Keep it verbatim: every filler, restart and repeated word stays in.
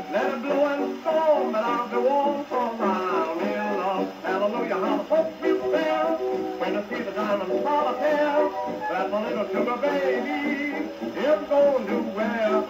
Let it blow and storm, but I'll be warm for a while. In love, hallelujah, how the folks will fare when they see the diamond solitaire that my little sugar baby is going to wear.